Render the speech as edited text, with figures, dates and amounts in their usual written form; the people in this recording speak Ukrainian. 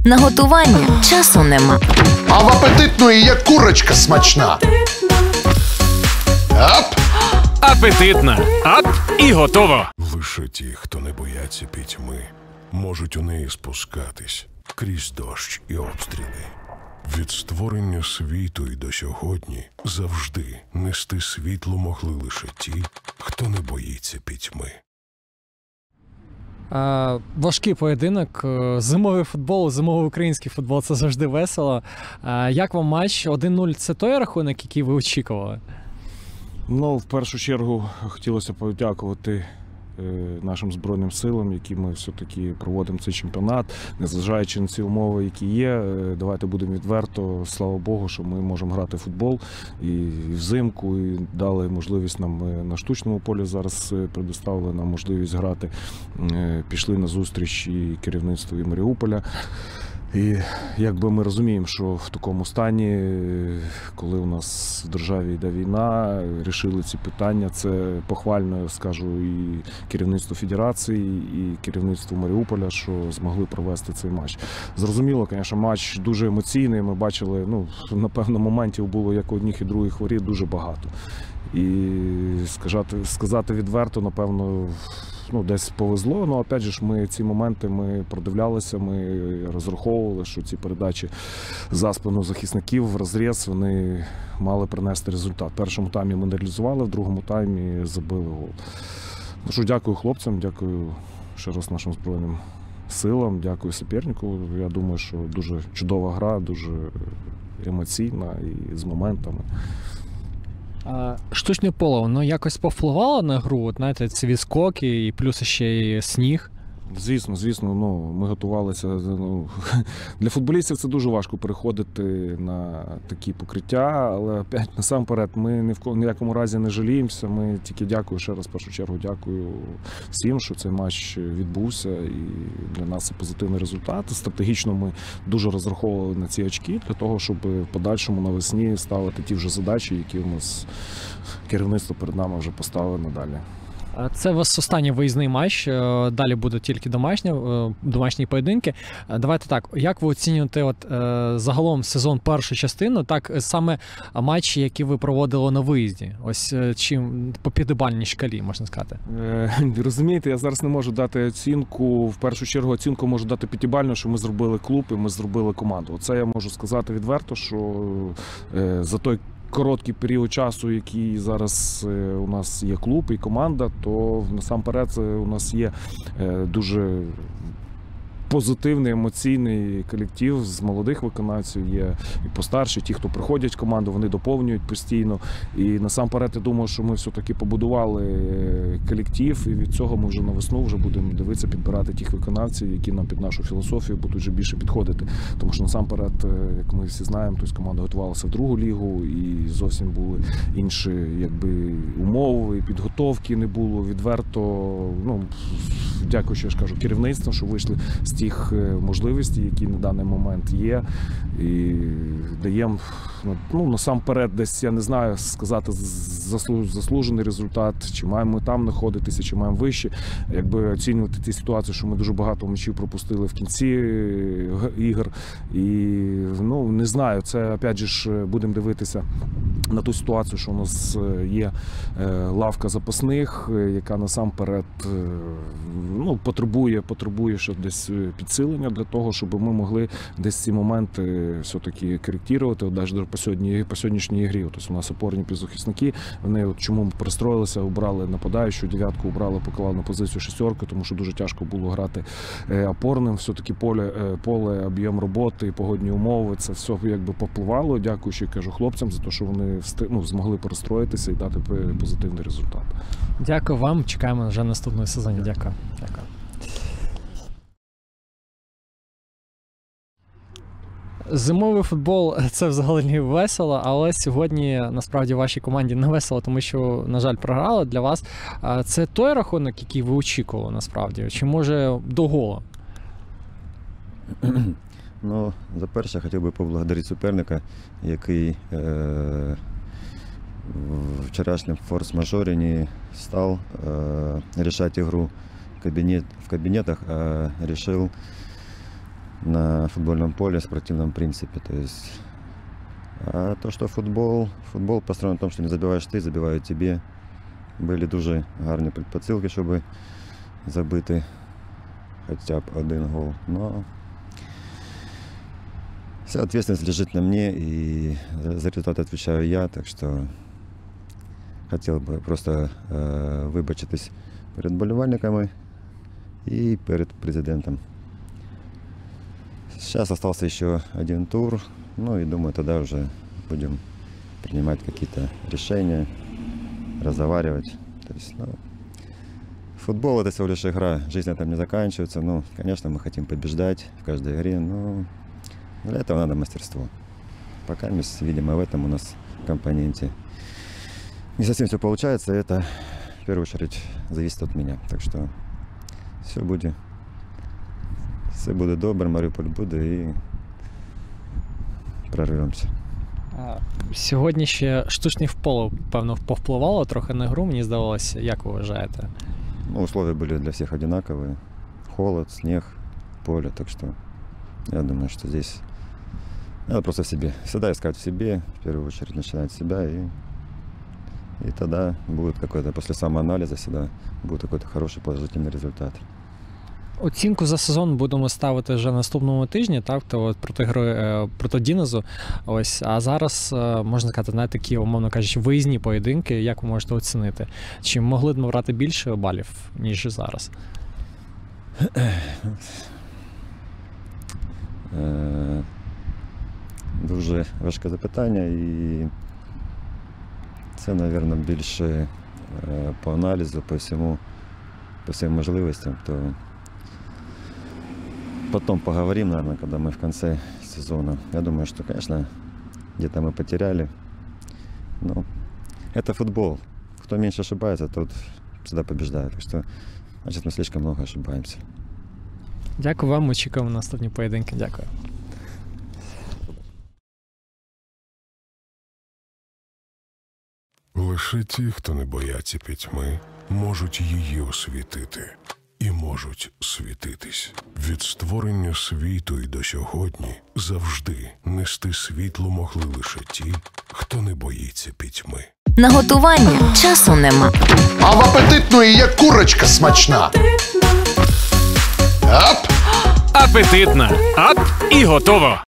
На готування часу нема. А в апетитної є курочка смачна. Ап! Апетитна. Ап і готово. Лише ті, хто не бояться пітьми, можуть у неї спускатись крізь дощ і обстріли. Від створення світу і до сьогодні завжди нести світло могли лише ті, хто не боїться пітьми. Важкий поєдинок, зимовий футбол, зимовий український футбол – це завжди весело. Як вам матч? 1-0 – це той рахунок, який ви очікували? Ну, в першу чергу хотілося подякувати нашим Збройним силам, які ми все-таки проводимо цей чемпіонат, незважаючи на ці умови, які є. Давайте будемо відверто, слава Богу, що ми можемо грати в футбол і взимку, і дали можливість нам на штучному полі зараз предоставили нам можливість грати. Пішли на зустріч і керівництву і Маріуполя. І якби ми розуміємо, що в такому стані, коли у нас в державі йде війна, рішили ці питання, це похвально, скажу, і керівництву Федерації, і керівництву Маріуполя, що змогли провести цей матч. Зрозуміло, звісно, матч дуже емоційний, ми бачили, ну, на певному моменті було як одних і других воріт дуже багато. І сказати відверто, напевно, ну, десь повезло, але, опять же, ми ці моменти ми продивлялися, ми розраховували, що ці передачі за спину захисників в розріз, вони мали принести результат. В першому таймі ми не реалізували, в другому таймі забили гол. Ну що, дякую хлопцям, дякую ще раз нашим Збройним силам, дякую супернику. Я думаю, що дуже чудова гра, дуже емоційна і з моментами. Штучне поле, воно якось повпливало на гру? От, знаєте, ці відскоки і плюс ще й сніг? Звісно, ну, ми готувалися. Ну, для футболістів це дуже важко переходити на такі покриття, але опять, насамперед ми ні в ніякому разі не жаліємося. Ми тільки дякую, ще раз в першу чергу дякую всім, що цей матч відбувся, і для нас це позитивний результат. Стратегічно ми дуже розраховували на ці очки для того, щоб в подальшому навесні ставити ті вже задачі, які у нас керівництво перед нами вже поставило надалі. Це у вас останній виїзний матч, далі будуть тільки домашні поєдинки. Давайте так, як ви оцінюєте загалом сезон першу частину, так саме матчі, які ви проводили на виїзді? Ось чим по п'ятибальній шкалі, можна сказати? Розумієте, я зараз не можу дати оцінку. В першу чергу оцінку можу дати п'ятибальну, що ми зробили клуб і ми зробили команду. Оце я можу сказати відверто, що за той короткий період часу, який зараз у нас є клуб і команда, то насамперед у нас є дуже позитивний, емоційний колектив з молодих виконавців, є і постарші, ті, хто приходять в команду, вони доповнюють постійно. І насамперед, я думаю, що ми все-таки побудували колектив, і від цього ми вже на весну вже будемо дивитися, підбирати тих виконавців, які нам під нашу філософію будуть вже більше підходити. Тому що насамперед, як ми всі знаємо, тобто команда готувалася в другу лігу і зовсім були інші якби умови, підготовки не було відверто. Ну, дякую, що я ж кажу, керівництву, що вийшли з тих можливостей, які на даний момент є, і даємо, ну, насамперед, десь, я не знаю, сказати заслужений результат, чи маємо ми там знаходитися, чи маємо вище, якби оцінювати ті ситуації, що ми дуже багато м'ячів пропустили в кінці ігор, і, ну, не знаю, це, опять же ж, будемо дивитися на ту ситуацію, що у нас є лавка запасних, яка насамперед, ну, потребує ще десь підсилення для того, щоб ми могли десь ці моменти все-таки коректувати, навіть по сьогоднішній грі. Тобто у нас опорні півзахисники, вони от чому пристроїлися, обрали нападаючу, дев'ятку обрали, поклали на позицію шестерку, тому що дуже тяжко було грати опорним. Все-таки поле, об'єм роботи, погодні умови, це все якби попливало. Дякуючи, кажу, хлопцям за те, що вони змогли перестроїтися і дати позитивний результат. Дякую вам, чекаємо вже наступного сезону. Дякую. Зимовий футбол – це взагалі весело, але сьогодні, насправді, вашій команді не весело, тому що, на жаль, програли для вас. Це той рахунок, який ви очікували, насправді? Чи, може, до голу? Ну, за перше, хотів би поблагодарити суперника, який в вчорашньому форс-мажорі не став рішати ігру в кабінетах, а вирішив на футбольном поле, спортивном принципе. То есть, а то, что футбол построен на том, что не забиваешь ты, забивають тебе. Були дуже гарні предпосилки, щоб забити хоча б один гол. Но вся ответственность лежит на мне, и за результат отвечаю я, так что хотел бы просто вибачитись перед болівальниками и перед президентом. Сейчас остался еще один тур, ну и думаю, тогда уже будем принимать какие-то решения, разговаривать. То есть, футбол — это всего лишь игра, жизнь там не заканчивается. Ну, конечно, мы хотим побеждать в каждой игре, но для этого надо мастерство. Пока, видимо, в этом у нас компоненте не совсем все получается, это в первую очередь зависит от меня. Так что все буде добре, Маріуполь буде і прорвемося. Сьогодні ще штучний впол, певно, повпливало трохи на гру, мені здавалося. Як ви вважаєте? Ну, условия были для всех одинаковые. Холод, снег, поле. Так что я думаю, что здесь надо просто в себе. Всегда искать в себе, в первую очередь начинать с себя. И тогда будет какой-то, после самоанализа всегда будет какой-то хороший положительный результат. Оцінку за сезон будемо ставити вже наступному тижні, так, то от проти Дінезу. Ось, а зараз, можна сказати, на такі, умовно кажучи, виїзні поєдинки, як ви можете оцінити? Чи могли б набрати більше балів, ніж зараз? Дуже важке запитання, і це, мабуть, більше по аналізу, по всім можливостям, то потом поговорим, наверное, когда мы в конце сезона. Я думаю, что, конечно, где-то мы потеряли. Но это футбол. Кто меньше ошибается, тот всегда побеждает. Так что, значит, мы слишком много ошибаемся. Дякую вам, очікуємо на наступні поєдинки. Дякую. Лише ті, хто не бояться пітьми, можуть її освітити. І можуть світитись. Від створення світу і до сьогодні завжди нести світло могли лише ті, хто не боїться пітьми. На готування часу нема. А в апетитної є курочка смачна. Ап! Апетитна. Ап і готово.